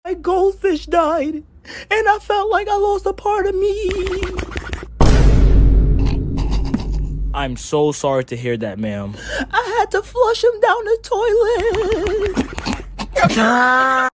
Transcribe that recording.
My goldfish died, and I felt like I lost a part of me. I'm so sorry to hear that, ma'am. I had to flush him down the toilet.